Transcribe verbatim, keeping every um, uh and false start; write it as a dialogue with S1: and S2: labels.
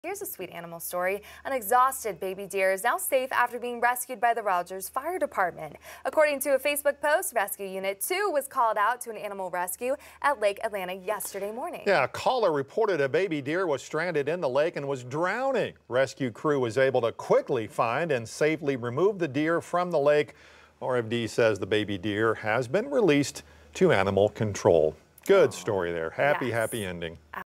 S1: Here's a sweet animal story. An exhausted baby deer is now safe after being rescued by the Rogers Fire Department. According to a Facebook post, Rescue Unit two was called out to an animal rescue at Lake Atalanta yesterday morning.
S2: Yeah, a caller reported a baby deer was stranded in the lake and was drowning. Rescue crew was able to quickly find and safely remove the deer from the lake. R F D says the baby deer has been released to animal control. Good story there. Happy,
S1: yes.
S2: happy ending.